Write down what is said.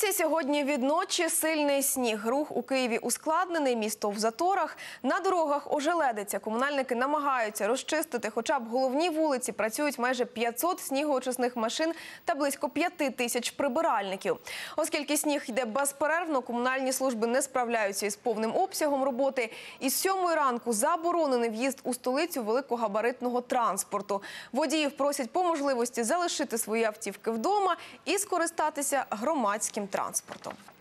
столиці сьогодні відночі сильний сніг. Рух у Києві ускладнений, місто в заторах. На дорогах ожеледиться. Комунальники намагаються розчистити хоча б головні вулиці. Працюють майже 500 снігоочисних машин та близько 5 тисяч прибиральників. Оскільки сніг йде безперервно, комунальні служби не справляються із повним обсягом роботи. Із 7 ранку заборонений в'їзд у столицю великогабаритного транспорту. Водіїв просять по можливості залишити свої автівки вдома і скористатися громадським транспортом.